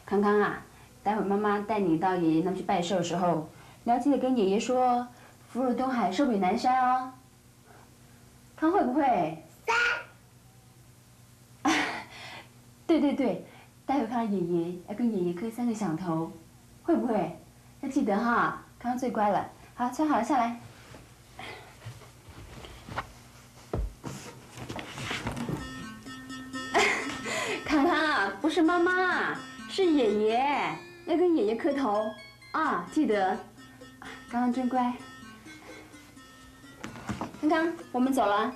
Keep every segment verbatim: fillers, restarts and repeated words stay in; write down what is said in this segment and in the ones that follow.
康康啊，待会妈妈带你到爷爷那去拜寿的时候，你要记得跟爷爷说“福如东海，寿比南山”哦。康会不会？三。对对对，待会看到爷爷要跟爷爷磕三个响头，会不会？要记得哈，康康最乖了。好，穿好了下来。康康啊，不是妈妈，是爷爷，要跟爷爷磕头啊，记得。康康真乖。康康，我们走了。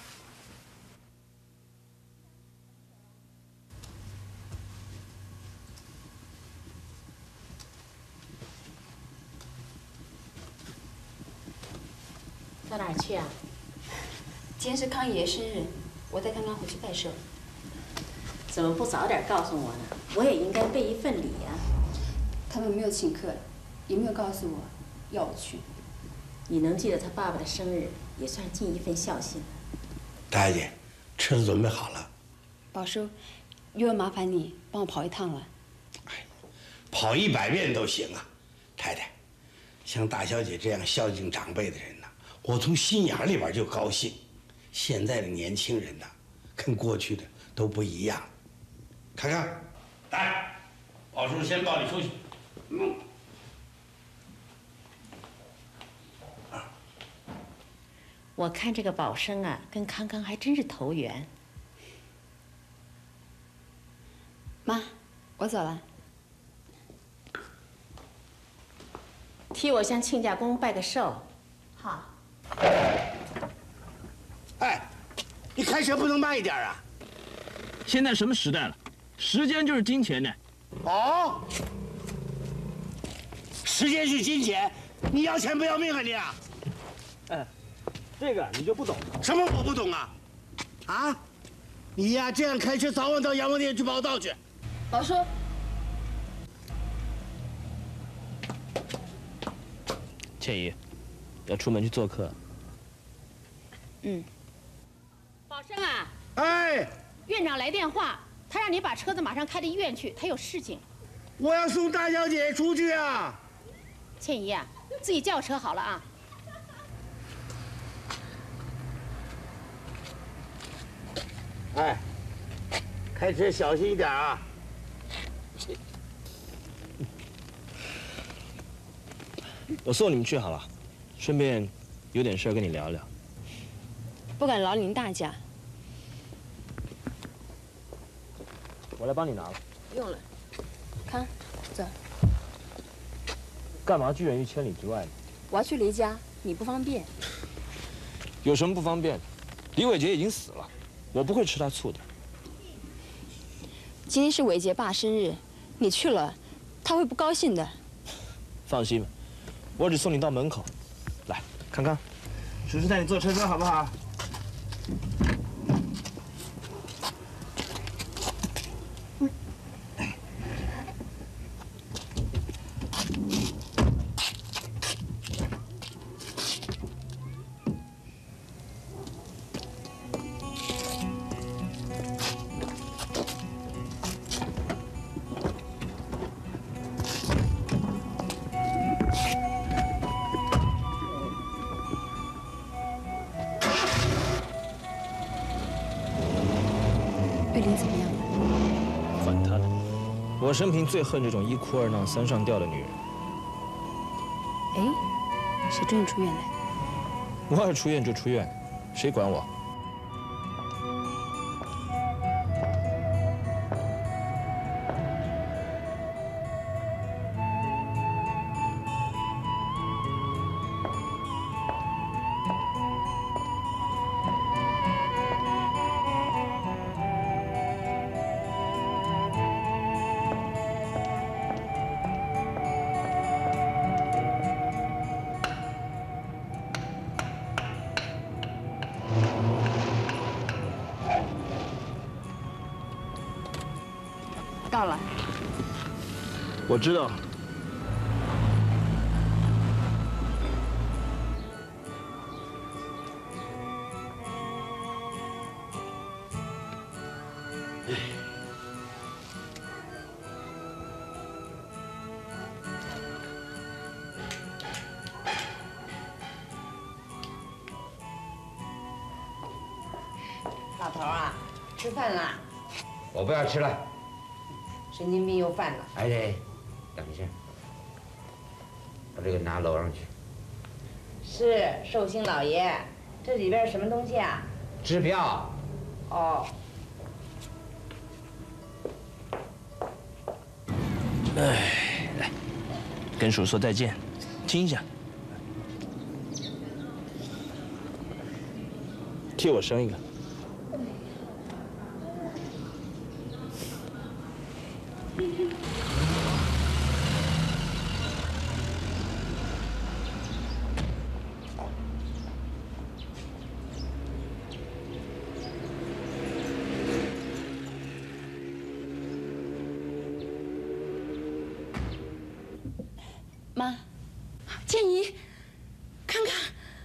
到哪儿去啊？ 今天是康爷爷生日，我带康康回去拜寿。 怎么不早点告诉我呢？我也应该备一份礼呀。 他们没有请客，也没有告诉我要我去。 你能记得他爸爸的生日，也算尽一份孝心了。 大姐，车子准备好了。 宝叔，又要麻烦你帮我跑一趟了。 哎，跑一百遍都行啊，太太。像大小姐这样孝敬长辈的人呢，我从心眼里边就高兴。现在的年轻人呢，跟过去的都不一样。看看，来，宝叔先抱你出去。嗯。 我看这个宝生啊，跟康康还真是投缘。 妈，我走了。 替我向亲家公拜个寿。好。 哎，你开车不能慢一点啊！ 现在什么时代了？时间就是金钱呢。 哦，时间是金钱，你要钱不要命啊你啊！ 哎，这个你就不懂了。 什么我不懂啊？啊，你呀这样开车，早晚到洋货店去报道去。 宝叔。 倩怡，要出门去做客。 嗯。 宝生啊。 哎。 院长来电话，他让你把车子马上开到医院去，他有事情。 我要送大小姐出去啊。 倩怡啊，自己叫车好了啊。 哎，开车小心一点啊。 我送你们去好了，顺便有点事跟你聊聊。 不敢劳您大驾。 我来帮你拿了。 不用了，康，走。 干嘛拒人于千里之外呢？ 我要去离家，你不方便。 有什么不方便？李伟杰已经死了，我不会吃他醋的。 今天是伟杰爸生日，你去了，他会不高兴的。 放心吧，我只送你到门口。来，康康，叔叔带你坐车车好不好？ 玉玲怎么样了？ 管他呢！我生平最恨这种一哭二闹三上吊的女人。 哎，谁准你出院来？ 我要出院就出院，谁管我？ 到了。 我知道。 吃饭啦？ 我不要吃了。 神经病又犯了。 哎哎，等一下，把这个拿楼上去。 是寿星老爷，这里边什么东西啊？ 支票。 哦。 哎，来，跟叔说再见，亲一下。替我生一个。 妈，建怡，看看，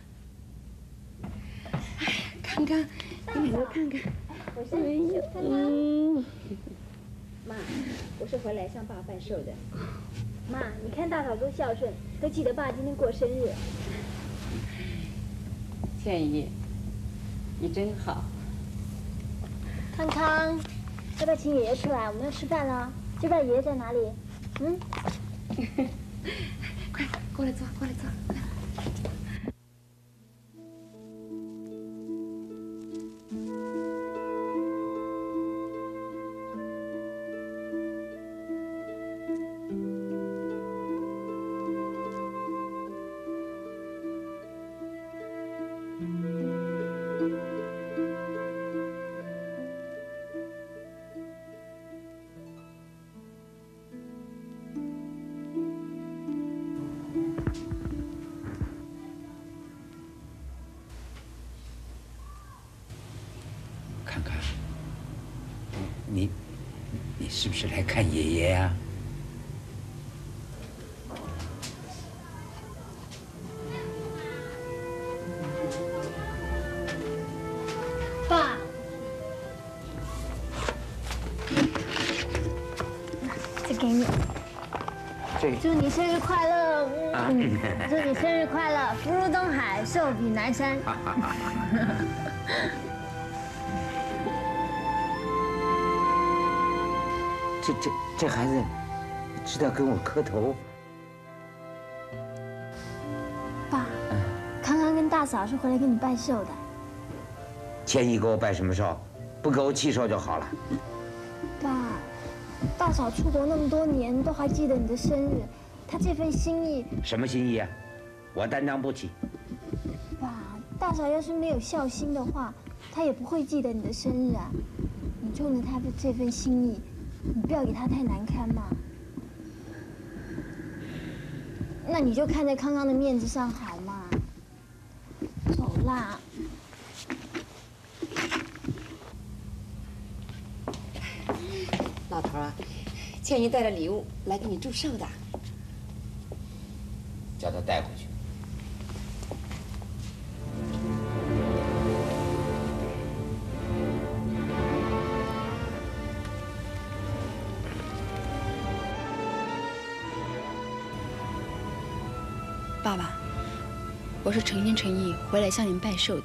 哎，看看，你给我看看， 我是没有，嗯，妈，我是回来向爸办寿的。妈，你看大嫂多孝顺，都记得爸今天过生日。 建怡，你真好。 康康，要不要请爷爷出来？我们要吃饭了。知道爷爷在哪里？嗯。 快过来坐，过来坐。 看看，你，你是不是来看爷爷呀？ 爸，这给你。 这祝你生日快乐！嗯，祝你生日快乐，福如东海，寿比南山。 这这这孩子，知道跟我磕头。 爸，康康跟大嫂是回来给你拜寿的。 千亿给我拜什么寿？不给我祈寿就好了。 爸，大嫂出国那么多年，都还记得你的生日，她这份心意。 什么心意啊？我担当不起。 爸，大嫂要是没有孝心的话，她也不会记得你的生日啊。你冲着她的这份心意，你不要给她太难堪嘛。那你就看在康康的面子上好嘛。走啦。 老头啊，倩怡带了礼物来给你祝寿的。 叫他带回去。 爸爸，我是诚心诚意回来向您拜寿的。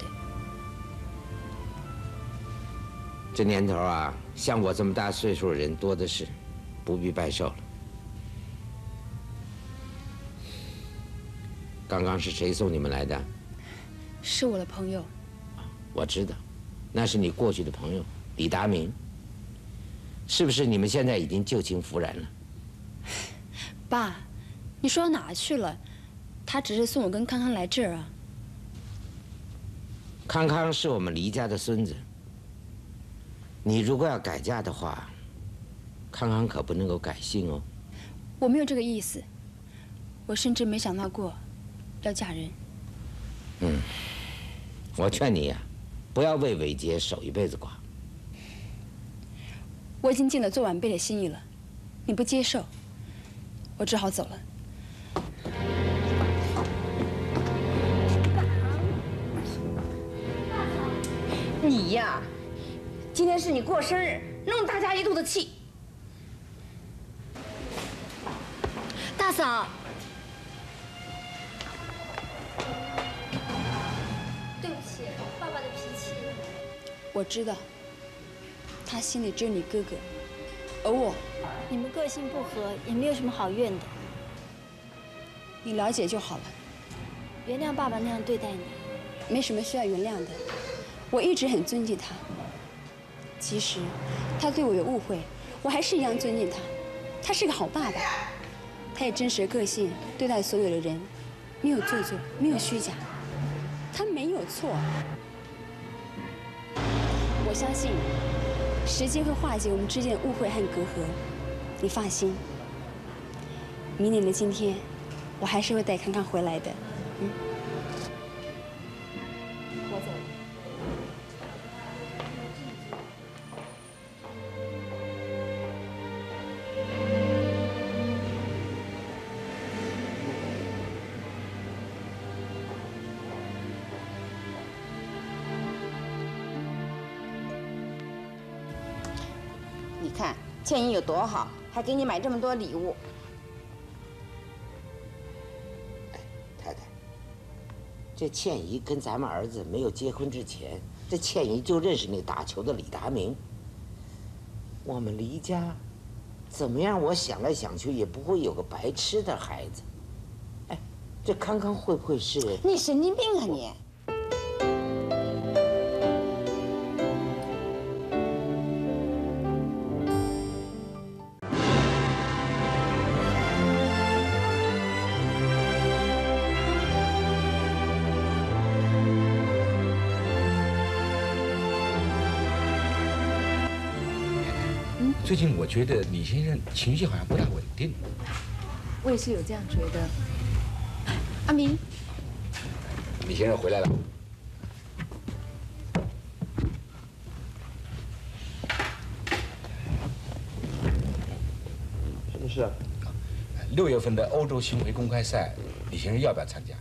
这年头啊，像我这么大岁数的人多的是，不必拜寿了。刚刚是谁送你们来的？ 是我的朋友。 我知道，那是你过去的朋友李达明。是不是你们现在已经旧情复燃了？ 爸，你说到哪去了？他只是送我跟康康来这儿啊。 康康是我们黎家的孙子。你如果要改嫁的话，康康可不能够改姓哦。 我没有这个意思，我甚至没想到过要嫁人。 嗯，我劝你呀、啊，不要为伟杰守一辈子寡。 我已经尽了做晚辈的心意了，你不接受，我只好走了。 你呀，今天是你过生日，弄大家一肚子气。 大嫂，对不起，爸爸的脾气。 我知道。 他心里只有你哥哥，而我， 你们个性不合，也没有什么好怨的。 你了解就好了。 原谅爸爸那样对待你， 没什么需要原谅的。我一直很尊敬他，即使他对我有误会，我还是一样尊敬他。他是个好爸爸，他也真实的个性对待所有的人，没有做作，没有虚假，他没有错。我相信时间会化解我们之间的误会和隔阂。你放心，明年的今天，我还是会带康康回来的。嗯，我走了。 你看倩怡有多好，还给你买这么多礼物。 太太，这倩怡跟咱们儿子没有结婚之前，这倩怡就认识那打球的李达明。我们黎家，怎么样？我想来想去，也不会有个白痴的孩子。哎，这康康会不会是？ 你神经病啊你！ 最近我觉得李先生情绪好像不大稳定。 我也是有这样觉得。阿明， 李先生回来了。 什么事啊？ 六月份的欧洲巡回公开赛，李先生要不要参加？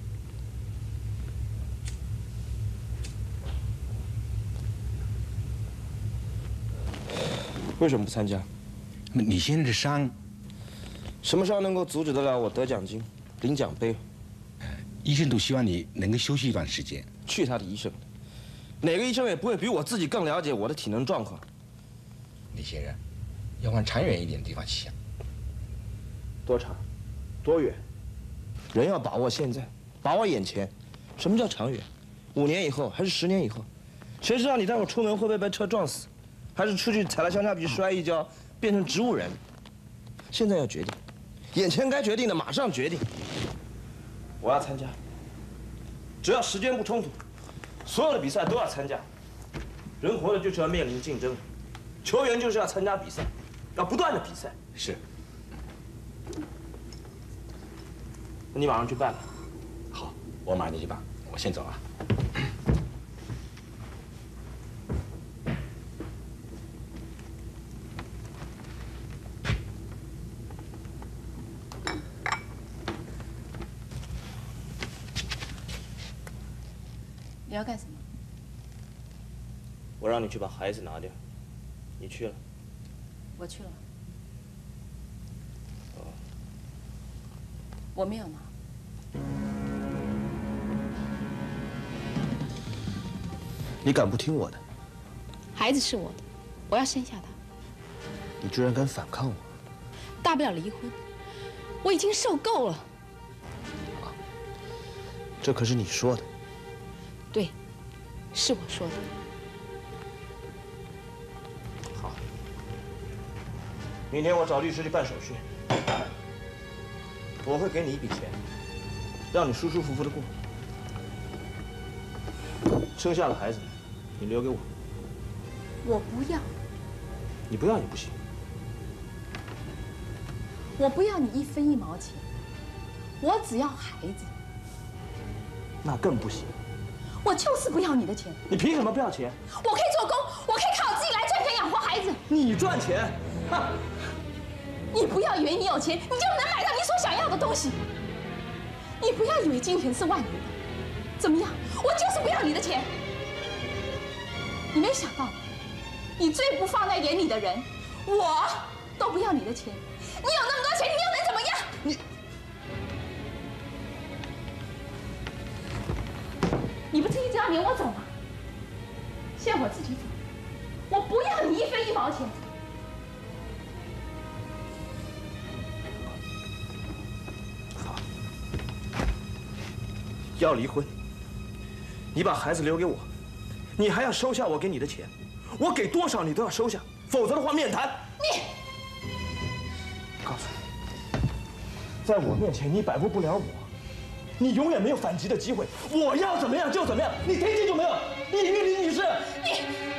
为什么不参加？ 李先生的伤， 什么伤能够阻止得了我得奖金、领奖杯？ 医生都希望你能够休息一段时间。 去他的医生！哪个医生也不会比我自己更了解我的体能状况。 李先生，要往长远一点的地方想。 多长？多远？人要把握现在，把握眼前。什么叫长远？五年以后还是十年以后？谁知道你待会儿出门会不会被车撞死？还是出去踩了香蕉皮摔一跤，变成植物人？现在要决定，眼前该决定的马上决定。我要参加，只要时间不冲突，所有的比赛都要参加。人活着就是要面临竞争，球员就是要参加比赛，要不断的比赛。 是。 那你马上去办吧。 好，我马上就去办。我先走啊。 你要干什么？ 我让你去把孩子拿掉，你去了？ 我去了。哦。我没有拿。 你敢不听我的？ 孩子是我的，我要生下他。 你居然敢反抗我！ 大不了离婚，我已经受够了。 这可是你说的。 对，是我说的。 好，明天我找律师去办手续，我会给你一笔钱，让你舒舒服服的过。生下了孩子，你留给我。 我不要。 你不要也不行。 我不要你一分一毛钱，我只要孩子。 那更不行。 我就是不要你的钱。 你凭什么不要钱？ 我可以做工，我可以靠我自己来赚钱养活孩子。 你赚钱？哈！ 你不要以为你有钱，你就能买到你所想要的东西。你不要以为金钱是万能的。怎么样？我就是不要你的钱。你没想到，你最不放在眼里的人，我都不要你的钱。你有那么多钱，你又能怎么样？ 你。 你不自己就要撵我走吗？现在我自己走， 我不要你一分一毛钱。 要离婚，你把孩子留给我，你还要收下我给你的钱，我给多少你都要收下，否则的话面谈。 你， 告诉你，在我面前你摆布不了我，你永远没有反击的机会。我要怎么样就怎么样，你听清楚没有？你玉林女士， 你。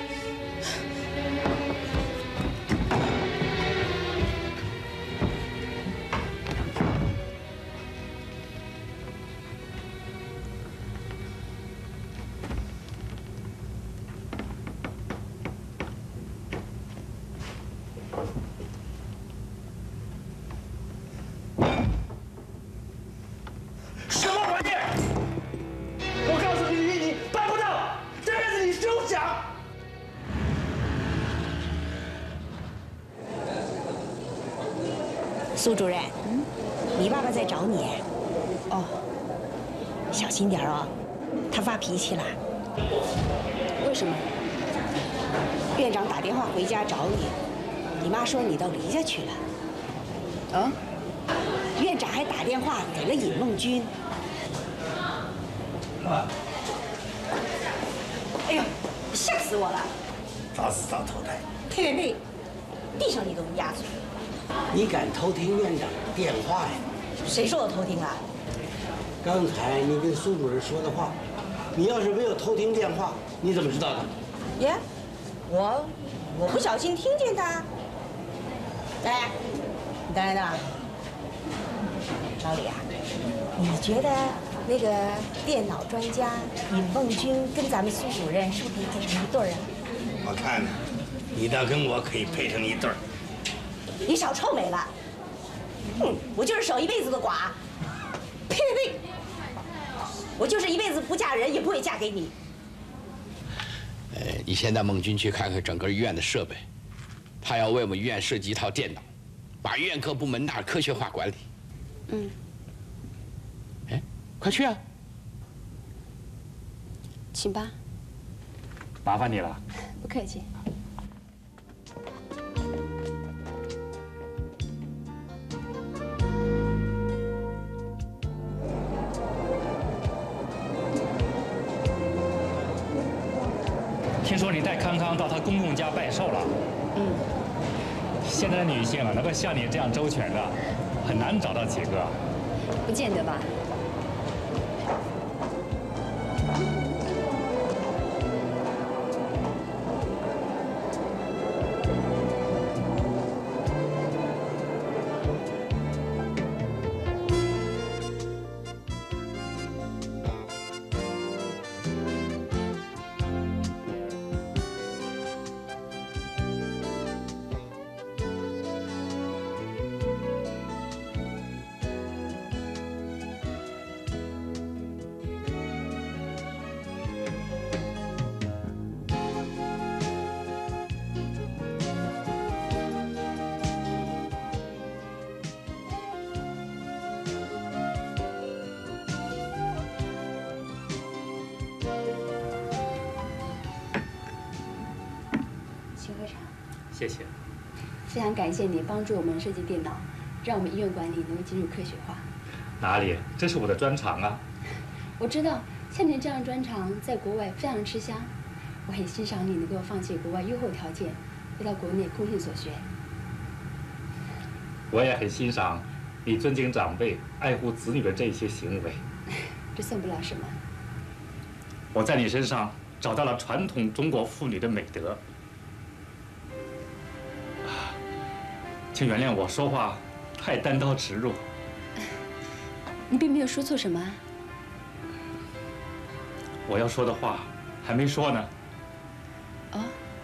苏主任，嗯，你爸爸在找你。哦，小心点哦，他发脾气了。 为什么？ 院长打电话回家找你，你妈说你到黎家去了。 哦， 院长还打电话给了尹梦君。哎呦，吓死我了！ 早死早投胎。 呸呸呸！地上你都压嘴。 你敢偷听院长的电话呀？ 谁说我偷听了？ 刚才你跟苏主任说的话，你要是没有偷听电话，你怎么知道的？ 耶，我我不小心听见他。哎，你等等，老李啊，你觉得那个电脑专家尹梦君跟咱们苏主任是不是可以配成一对儿啊？ 我看呢，你倒跟我可以配成一对儿。 你少臭美了！哼，我就是守一辈子的寡。呸呸呸！我就是一辈子不嫁人，也不会嫁给你。 呃，你先带孟军去看看整个医院的设备，他要为我们医院设计一套电脑，把医院各部门那科学化管理。 嗯。 哎，快去啊！ 请吧。 麻烦你了。 不客气。 听说你带康康到他公公家拜寿了。 嗯。 现在的女性啊，能够像你这样周全的，很难找到几个。 不见得吧。 谢谢。 非常感谢你帮助我们设计电脑，让我们医院管理能够进入科学化。 哪里？这是我的专长啊！ 我知道，像你这样的专长在国外非常吃香。我很欣赏你能够放弃国外优厚条件，回到国内贡献所学。 我也很欣赏你尊敬长辈、爱护子女的这些行为。 这算不了什么。 我在你身上找到了传统中国妇女的美德。 请原谅我说话太单刀直入。 你并没有说错什么。 我要说的话还没说呢。 哦。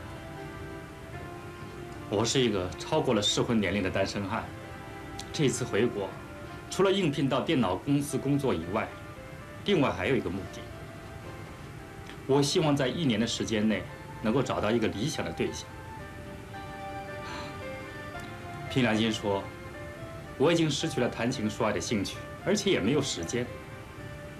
我是一个超过了适婚年龄的单身汉。这次回国，除了应聘到电脑公司工作以外，另外还有一个目的。我希望在一年的时间内能够找到一个理想的对象。 凭良心说，我已经失去了谈情说爱的兴趣，而且也没有时间。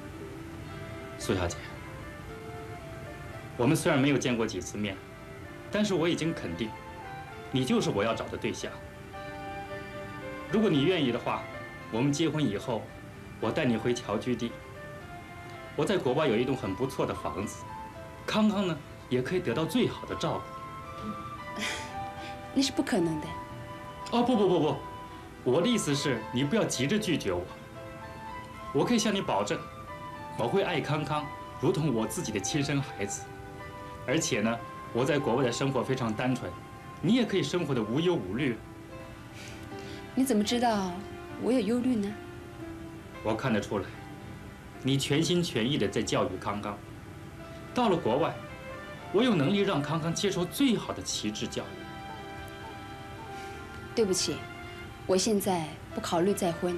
苏小姐，我们虽然没有见过几次面， 但是我已经肯定，你就是我要找的对象。如果你愿意的话，我们结婚以后，我带你回侨居地。我在国外有一栋很不错的房子，康康呢也可以得到最好的照顾。 那是不可能的。 哦，不不不不，我的意思是你不要急着拒绝我。我可以向你保证，我会爱康康，如同我自己的亲生孩子。而且呢，我在国外的生活非常单纯，你也可以生活的无忧无虑。 你怎么知道我有忧虑呢？ 我看得出来，你全心全意的在教育康康。到了国外，我有能力让康康接受最好的旗帜教育。 对不起，我现在不考虑再婚。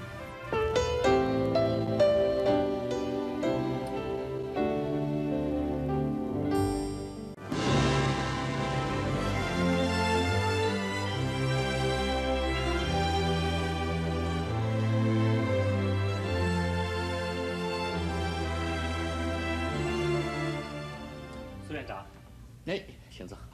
苏院长， 哎，请坐。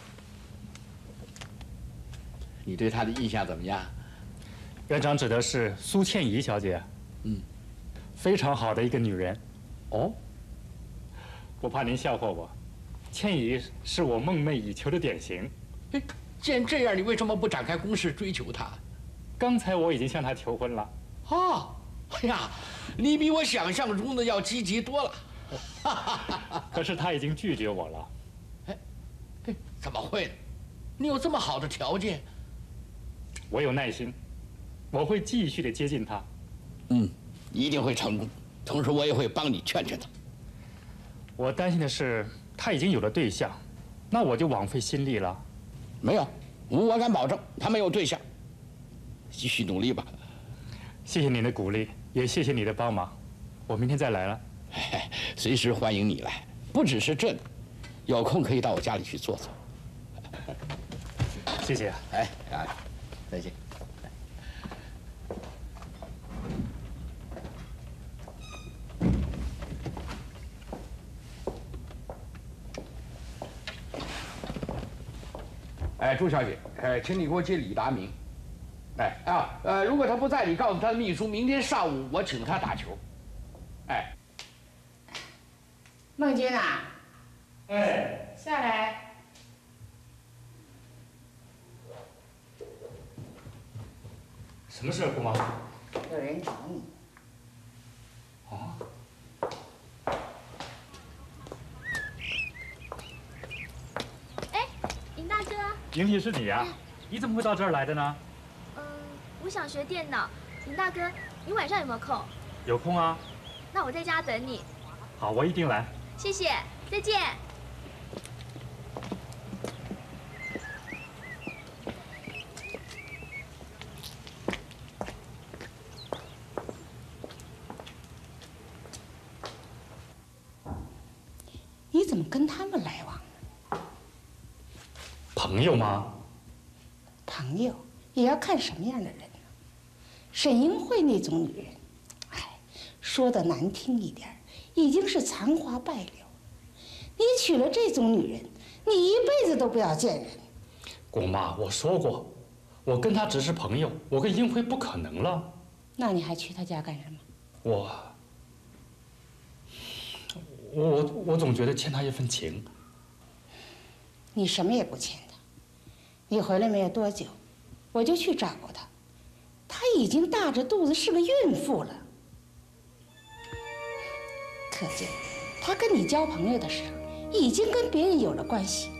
你对她的印象怎么样？ 院长指的是苏倩怡小姐。 嗯， 非常好的一个女人。 哦， 不怕您笑话我，倩怡是我梦寐以求的典型。 哎，既然这样，你为什么不展开攻势追求她？ 刚才我已经向她求婚了。 啊，哎呀，你比我想象中的要积极多了。 可是她已经拒绝我了。 哎，哎，怎么会呢？你有这么好的条件？ 我有耐心，我会继续的接近她。 嗯，一定会成功。同时，我也会帮你劝劝她。 我担心的是，她已经有了对象，那我就枉费心力了。 没有，我敢保证，她没有对象。继续努力吧。 谢谢您的鼓励，也谢谢你的帮忙。我明天再来了。 随时欢迎你来，不只是这里，有空可以到我家里去坐坐。 谢谢。 哎啊，再见。哎，朱小姐，哎，请你给我接李达明。哎啊，呃，如果他不在，你告诉他的秘书，明天上午我请他打球。哎， 孟军啊， 哎， 下来。 什么事，姑妈？ 有人找你。 啊？ 哎，林大哥。 莹莹是你呀、啊？你怎么会到这儿来的呢？ 嗯，我想学电脑。林大哥，你晚上有没有空？ 有空啊。 那我在家等你。 好，我一定来。 谢谢，再见。 你怎么跟他们来往呢？ 朋友吗？ 朋友也要看什么样的人呢？沈英慧那种女人，哎，说的难听一点，已经是残花败柳。你娶了这种女人，你一辈子都不要见人。 姑妈，我说过，我跟她只是朋友，我跟英辉不可能了。 那你还去她家干什么？ 我，我我我总觉得欠她一份情。 你什么也不欠她。你回来没有多久，我就去找过她，她已经大着肚子是个孕妇了。可见，她跟你交朋友的时候，已经跟别人有了关系。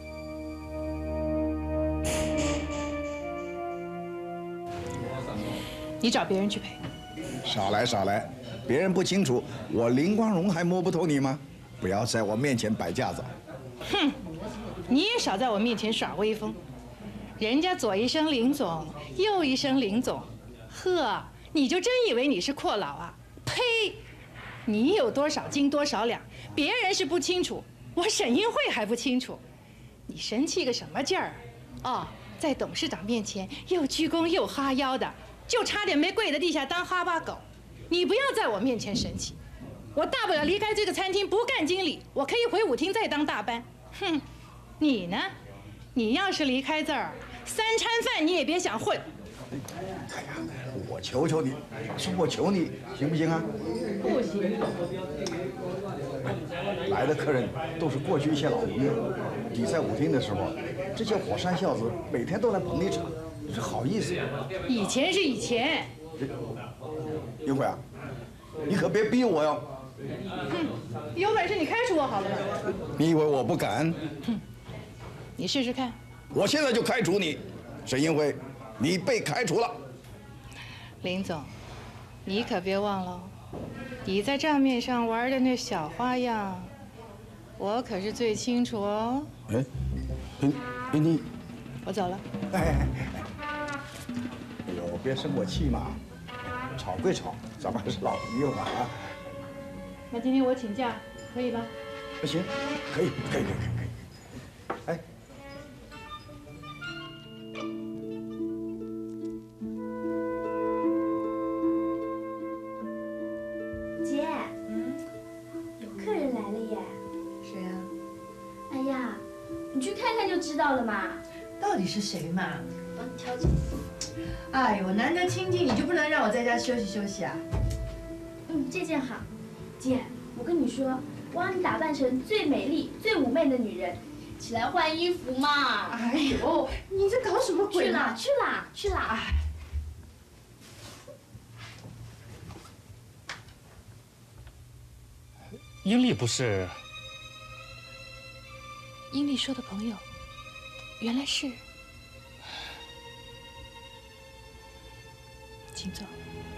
你找别人去陪。 少来少来，别人不清楚，我林光荣还摸不透你吗？不要在我面前摆架子。 哼，你也少在我面前耍威风。人家左一声林总，右一声林总，呵，你就真以为你是阔佬啊？呸！你有多少斤多少两，别人是不清楚，我沈英慧还不清楚。你生气个什么劲儿？哦，在董事长面前又鞠躬又哈腰的，就差点没跪在地下当哈巴狗。你不要在我面前生气，我大不了离开这个餐厅不干经理，我可以回舞厅再当大班。哼，你呢？ 你要是离开这儿，三餐饭你也别想混。 哎呀，我求求你，说我求你，行不行啊？ 不行。 来的客人都是过去一些老朋友，比赛舞厅的时候，这些火山孝子每天都来捧你场，这好意思？ 以前是以前。 英辉啊，你可别逼我哟。 哼，有本事你开除我好了吧？ 你以为我不敢？ 哼，你试试看。 我现在就开除你，沈英辉，你被开除了。 林总，你可别忘了，你在账面上玩的那小花样，我可是最清楚哦。 哎，你你， 我走了。 哎哎哎呦，别生我气嘛，吵归吵，咱们还是老朋友嘛啊。 那今天我请假，可以吧？ 行，可以，可以，可以，可以，可以。哎。 姐，嗯，有客人来了耶。 谁啊？ 哎呀，你去看看就知道了嘛。 到底是谁嘛？ 帮你挑拣。 哎呦，难得清静，你就不能让我在家休息休息啊？ 嗯，这件好。姐，我跟你说，我让你打扮成最美丽、最妩媚的女人，起来换衣服嘛。 哎呦，你这搞什么鬼？ 去啦，去啦，去啦！哎。 英丽不是？ 英丽说的朋友，原来是。请坐。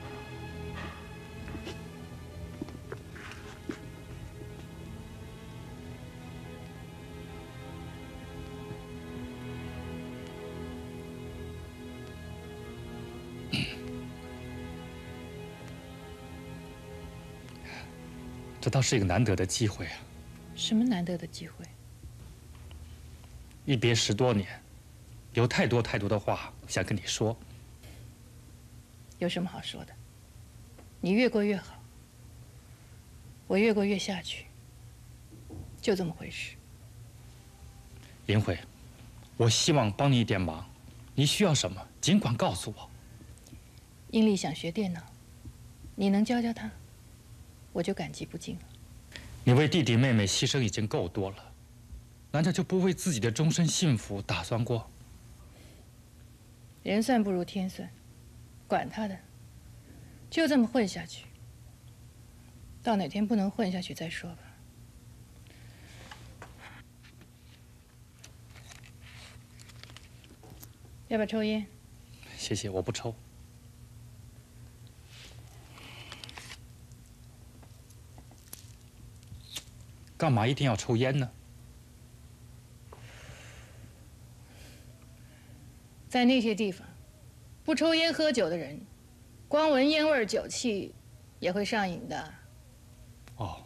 这倒是一个难得的机会啊！ 什么难得的机会？ 一别十多年，有太多太多的话想跟你说。 有什么好说的？你越过越好，我越过越下去，就这么回事。 林慧，我希望帮你一点忙，你需要什么尽管告诉我。 英丽想学电脑，你能教教她？我就感激不尽了。 你为弟弟妹妹牺牲已经够多了，难道就不为自己的终身幸福打算过？ 人算不如天算，管他的，就这么混下去。到哪天不能混下去再说吧。要不要抽烟？ 谢谢，我不抽。干嘛一定要抽烟呢？ 在那些地方，不抽烟喝酒的人，光闻烟味酒气也会上瘾的。 哦。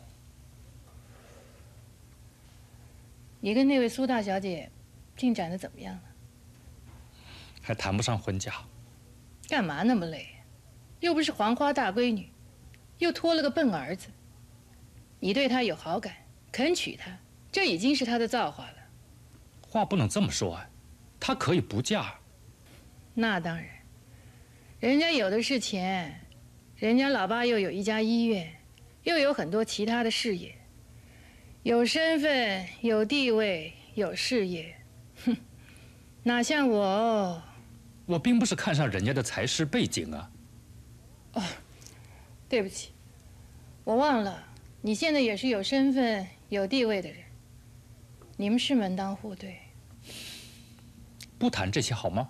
你跟那位苏大小姐进展的怎么样了？ 还谈不上婚嫁。 干嘛那么累？又不是黄花大闺女，又拖了个笨儿子。你对她有好感，肯娶她，这已经是她的造化了。 话不能这么说啊，她可以不嫁。 那当然，人家有的是钱，人家老爸又有一家医院，又有很多其他的事业，有身份，有地位，有事业，哼，哪像我？ 我并不是看上人家的才识背景啊。 哦，对不起，我忘了，你现在也是有身份、有地位的人，你们是门当户对。 不谈这些好吗？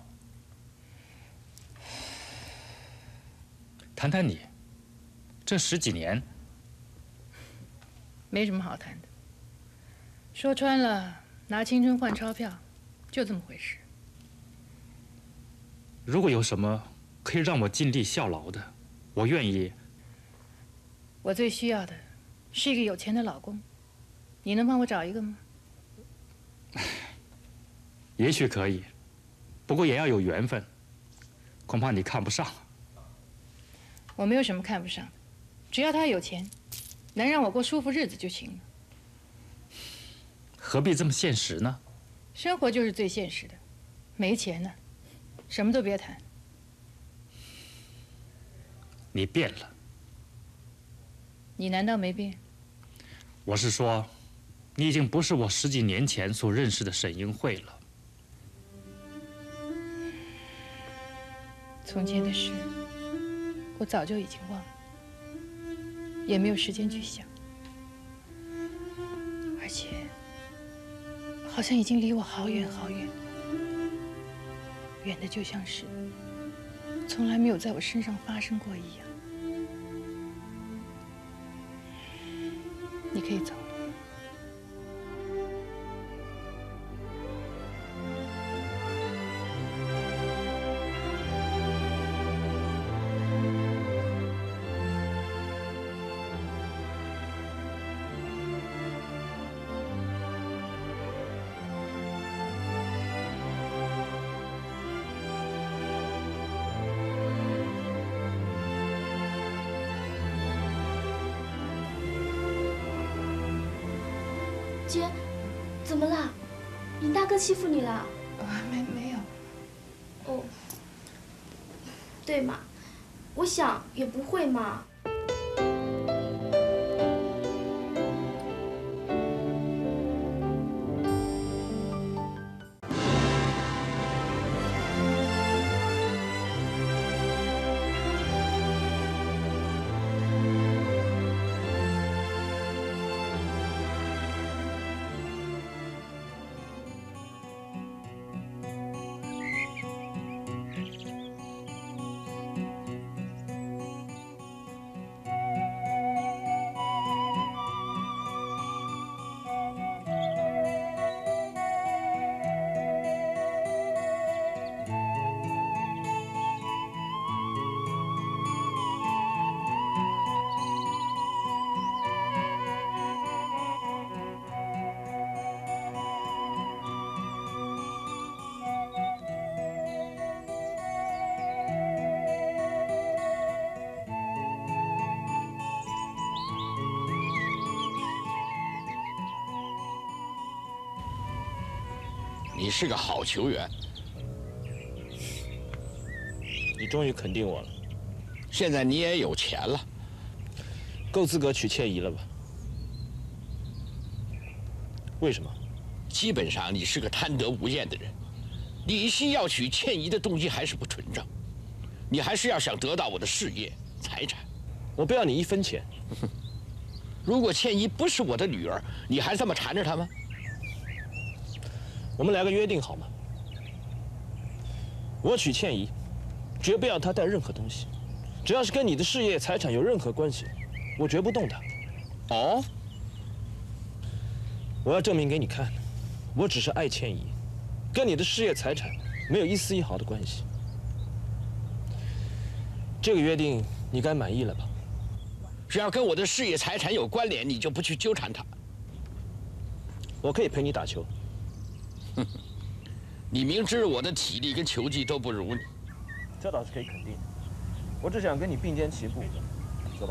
谈谈你，这十几年， 没什么好谈的。说穿了，拿青春换钞票，就这么回事。 如果有什么可以让我尽力效劳的，我愿意。 我最需要的是一个有钱的老公，你能帮我找一个吗？ 也许可以，不过也要有缘分，恐怕你看不上。 我没有什么看不上的，只要他有钱，能让我过舒服日子就行了。 何必这么现实呢？ 生活就是最现实的，没钱呢，什么都别谈。 你变了。 你难道没变？ 我是说，你已经不是我十几年前所认识的沈英慧了。 从前的事，我早就已经忘了，也没有时间去想，而且好像已经离我好远好远，远的就像是从来没有在我身上发生过一样。你可以走了。 姐，怎么了？林大哥欺负你了？ 啊，没没有。 哦，对嘛，我想也不会嘛。 你是个好球员， 你终于肯定我了。 现在你也有钱了， 够资格娶倩怡了吧？为什么？ 基本上你是个贪得无厌的人，你心要娶倩怡的动机还是不纯正，你还是要想得到我的事业财产。 我不要你一分钱。 如果倩怡不是我的女儿，你还这么缠着她吗？ 我们来个约定好吗？我娶倩怡，绝不要她带任何东西，只要是跟你的事业财产有任何关系，我绝不动她。 哦， 我要证明给你看，我只是爱倩怡，跟你的事业财产没有一丝一毫的关系。这个约定你该满意了吧？ 只要跟我的事业财产有关联，你就不去纠缠她。 我可以陪你打球。 哼，你明知我的体力跟球技都不如你， 这倒是可以肯定。我只想跟你并肩齐步，走吧。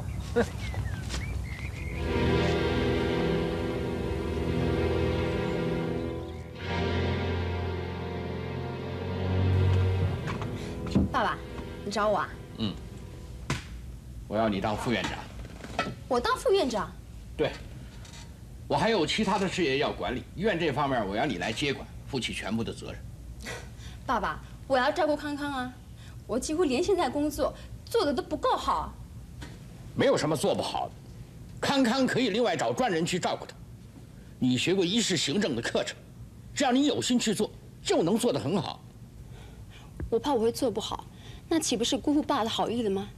爸爸，你找我啊？ 嗯，我要你当副院长。 我当副院长？ 对，我还有其他的事业要管理，医院这方面我要你来接管。负起全部的责任。 爸爸，我要照顾康康啊！我几乎连现在工作做的都不够好。 没有什么做不好的，康康可以另外找专人去照顾他。你学过医事行政的课程，只要你有心去做，就能做得很好。 我怕我会做不好，那岂不是辜负爸的好意了吗？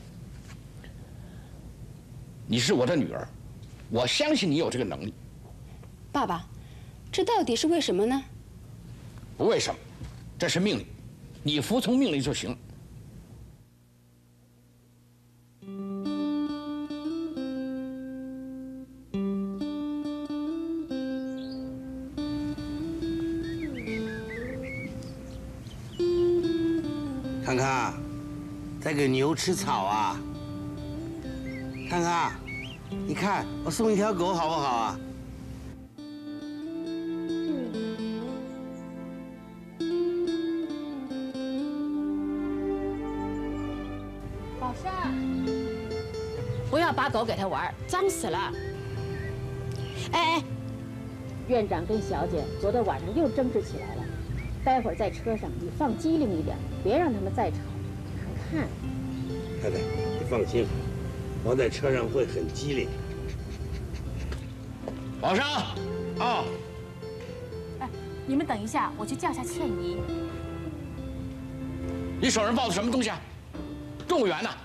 你是我的女儿，我相信你有这个能力。 爸爸，这到底是为什么呢？ 不为什么，这是命令，你服从命令就行了。 康康，在给牛吃草啊？康康，你看我送一条狗好不好啊？ 老师， 不要把狗给它玩，脏死了。哎哎，院长跟小姐昨天晚上又争执起来了，待会儿在车上你放机灵一点，别让他们再吵。看看， 太太，你放心，我在车上会很机灵。 皇上，啊！ 哎，你们等一下，我去叫下倩怡。 你手上抱的什么东西啊？动物园呢？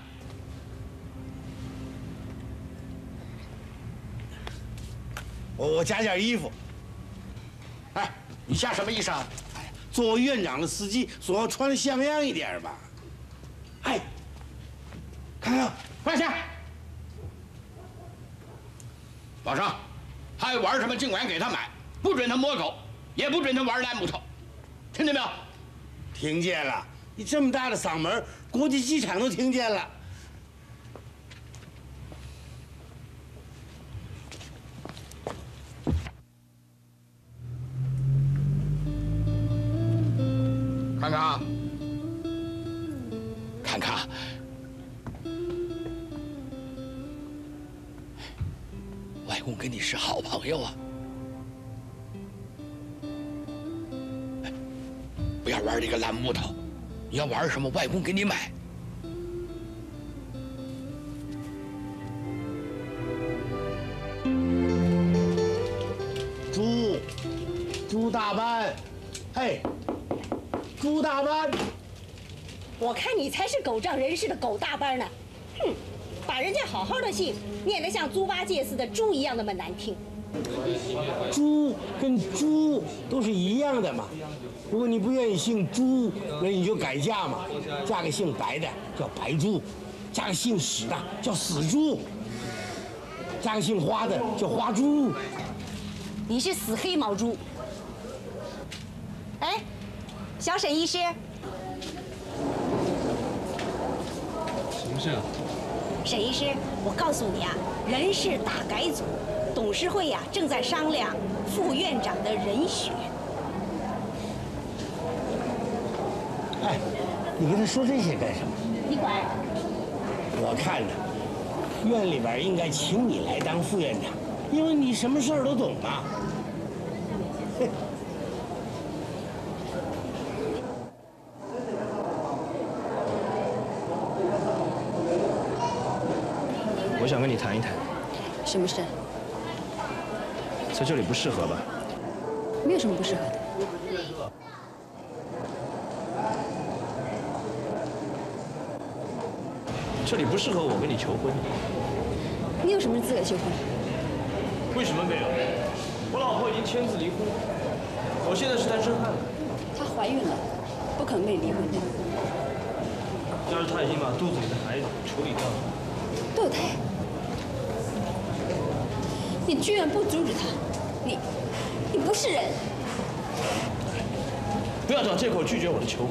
我我加件衣服。 哎，你加什么衣裳？ 哎，作为院长的司机，总要穿的像样一点吧。哎，看看， 快下！皇上，爱玩什么尽管给他买，不准他摸狗，也不准他玩烂木头，听见没有？ 听见了。你这么大的嗓门，国际机场都听见了。 看看啊，看看，外公跟你是好朋友啊，不要玩这个烂木头。你要玩什么，外公给你买。 猪，猪大班，嘿，猪大班。 我看你才是狗仗人势的狗大班呢！哼，把人家好好的姓念得像猪八戒似的猪一样那么难听。 猪跟猪都是一样的嘛。如果你不愿意姓朱，那你就改嫁嘛，嫁个姓白的叫白猪，嫁个姓史的叫死猪，嫁个姓花的叫花猪。 你是死黑毛猪。哎，小沈医师， 什么事啊？ 沈医师，我告诉你啊，人事大改组，董事会呀、啊、正在商量副院长的人选。 哎，你跟他说这些干什么？ 你管？ 我看呢，院里边应该请你来当副院长，因为你什么事儿都懂嘛。 我想跟你谈一谈。 什么事？ 在这里不适合吧？ 没有什么不适合的。 这里不适合我跟你求婚。 你有什么资格求婚？ 为什么没有？我老婆已经签字离婚，我现在是单身汉了。 她怀孕了，不可能被离婚的。 要是她已经把肚子里的孩子处理掉了， 堕胎？你居然不阻止她，你，你不是人！ 不要找借口拒绝我的求婚。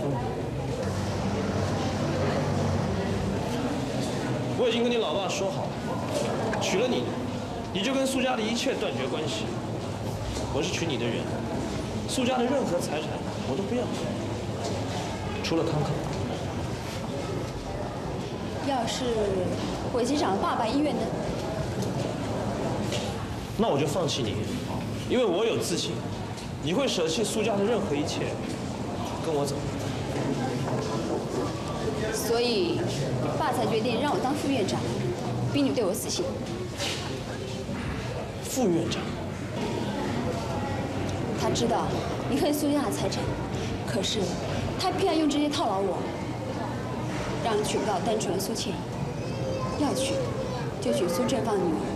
我已经跟你老爸说好了，娶了你，你就跟苏家的一切断绝关系。我是娶你的人，苏家的任何财产我都不要，除了康康。 要是我已经长了爸爸医院呢？ 那我就放弃你，因为我有自信，你会舍弃苏家的任何一切，跟我走。 所以，爸才决定让我当副院长，逼你对我死心。 副院长， 他知道你恨苏家的财产，可是他偏要用这些套牢我，让你娶不到单纯的苏倩怡。要娶，就娶苏振芳的女儿。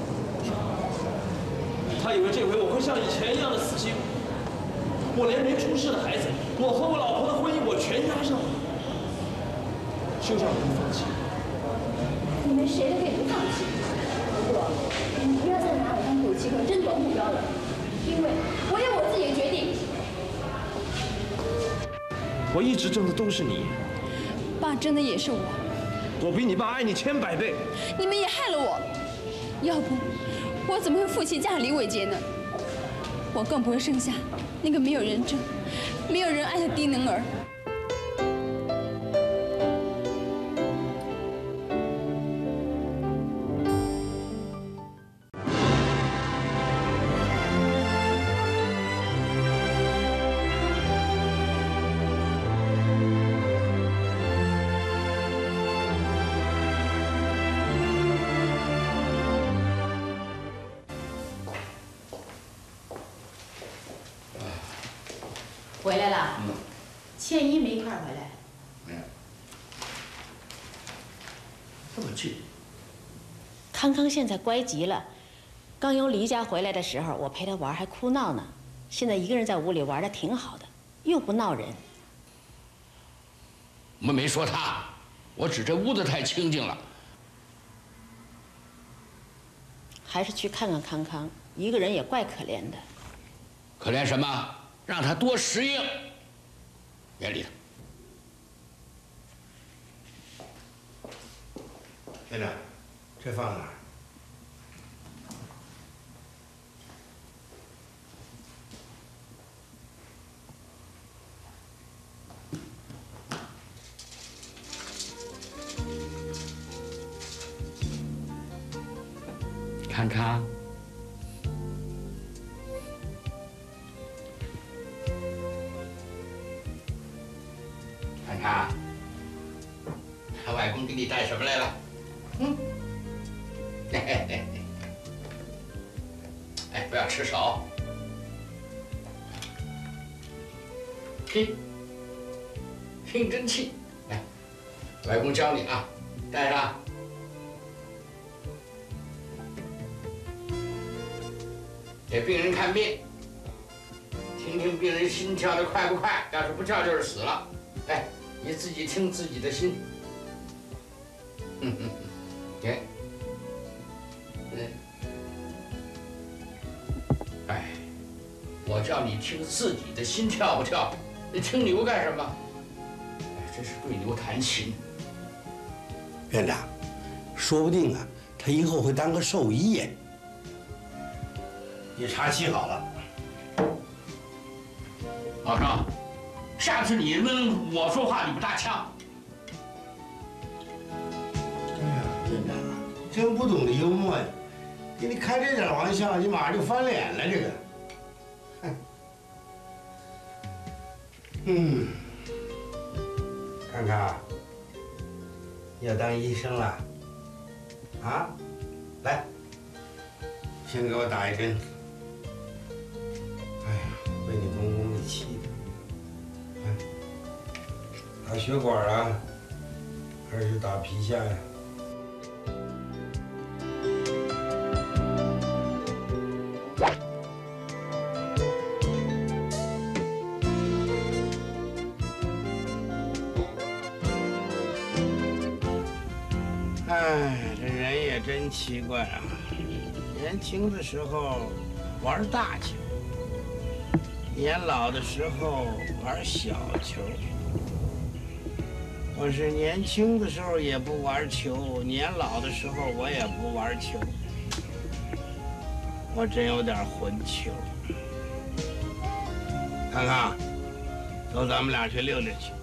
他以为这回我会像以前一样的死心，我连没出世的孩子，我和我老婆的婚姻，我全押上了。休想不放弃！ 你们谁都可以不放弃，不过你不要再拿我当武器和争夺目标了，因为我有我自己的决定。 我一直争的都是你， 爸争的也是我。 我比你爸爱你千百倍。 你们也害了我，要不我怎么会负气嫁李伟杰呢？我更不会生下那个没有人争、没有人爱的低能儿。 回来了。 嗯。 倩怡没一块儿回来。 没有。这么近。 康康现在乖极了，刚由离家回来的时候，我陪他玩还哭闹呢。现在一个人在屋里玩的挺好的，又不闹人。 我们没说他，我指这屋子太清静了。 还是去看看康康，一个人也怪可怜的。 可怜什么？让他多适应。别理他。 院长，这放哪儿？ 康康，康康，看外公给你带什么来了？嗯，嘿嘿嘿，哎，不要吃手。听，听真气。来，外公教你啊，带上。给病人看病，听听病人心跳的快不快，要是不跳就是死了。哎，你自己听自己的心。嗯嗯嗯，给，嗯，哎，我叫你听自己的心跳不跳，你听牛干什么？哎，这是对牛弹琴。 院长，说不定啊，他以后会当个兽医耶。你茶沏好了。 老赵，下次你们我说话你不搭腔。 哎呀，院长啊，真不懂得幽默呀！给你开这点玩笑，你马上就翻脸了，这个。嗯，康康，要当医生了？啊，来，先给我打一针。哎呀，被你公公给气的。哎，打血管啊，还是打皮下呀？哎，这人也真奇怪啊！年轻的时候玩大球，年老的时候玩小球。我是年轻的时候也不玩球，年老的时候我也不玩球。我真有点混球。康康，走，咱们俩去溜溜去。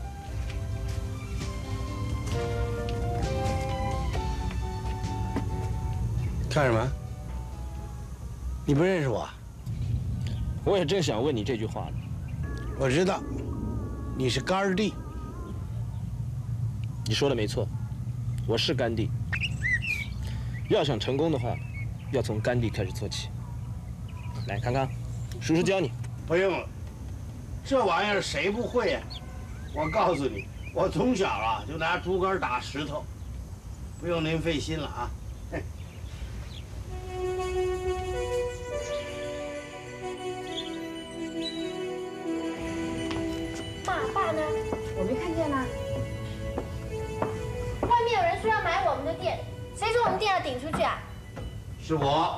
干什么？你不认识我？ 我也正想问你这句话呢。 我知道，你是干儿弟。 你说的没错，我是干弟。要想成功的话，要从干弟开始做起。来，康康，叔叔教你。 不用了，这玩意儿谁不会呀？我告诉你，我从小啊就拿竹竿打石头，不用您费心了啊。嘿。 爸爸呢？我没看见呢。外面有人说要买我们的店，谁说我们店要顶出去啊？ 是我。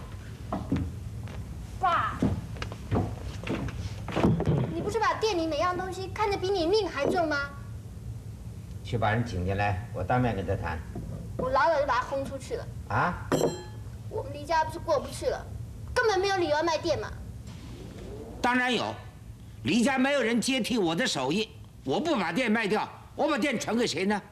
爸，你不是把店里每样东西看得比你命还重吗？ 去把人请进来，我当面跟他谈。 我老早就把他轰出去了。 啊？ 我们离家不是过不去了，根本没有理由要卖店嘛。 当然有，离家没有人接替我的手艺，我不把店卖掉，我把店传给谁呢？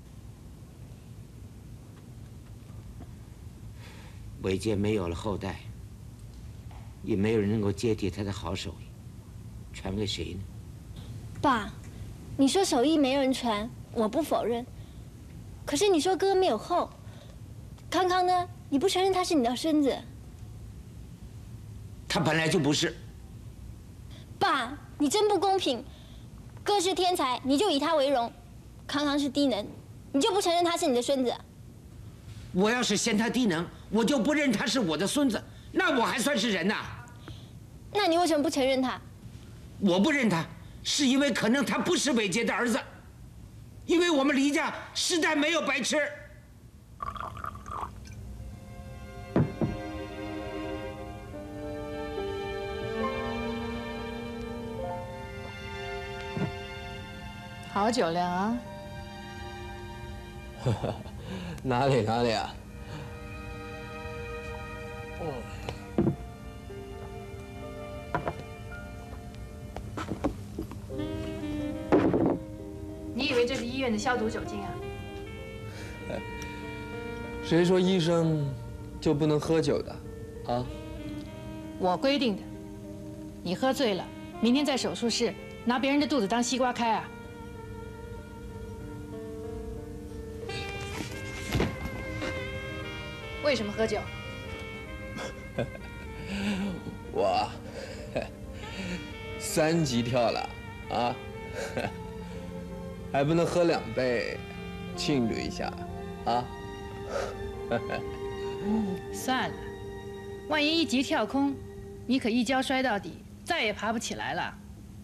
伟杰没有了后代，也没有人能够接替他的好手艺，传给谁呢？ 爸，你说手艺没人传，我不否认。可是你说哥没有后，康康呢？你不承认他是你的孙子？ 他本来就不是。 爸， 你真不公平。哥是天才，你就以他为荣；康康是低能，你就不承认他是你的孙子。 我要是嫌他低能，我就不认他是我的孙子，那我还算是人呐？ 那你为什么不承认他？ 我不认他，是因为可能他不是伟杰的儿子，因为我们黎家实在没有白吃。 好酒量啊！ 哪里哪里啊？ 你以为这是医院的消毒酒精啊？ 谁说医生就不能喝酒的？啊？ 我规定的。你喝醉了，明天在手术室拿别人的肚子当西瓜开啊！为什么喝酒？ 我三级跳了啊，还不能喝两杯，庆祝一下啊？ 算了，万一一级跳空，你可一跤摔到底，再也爬不起来了。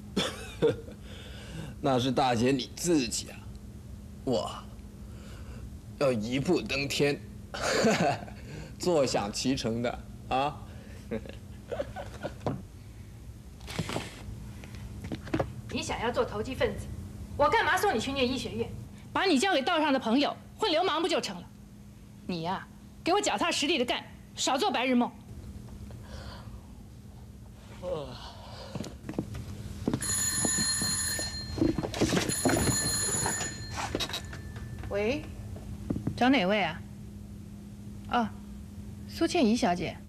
那是大姐你自己啊，我要一步登天。坐享其成的啊！ 你想要做投机分子，我干嘛送你去念医学院？把你交给道上的朋友混流氓不就成了？你呀，给我脚踏实地的干，少做白日梦。喂，找哪位啊？哦，苏倩怡小姐。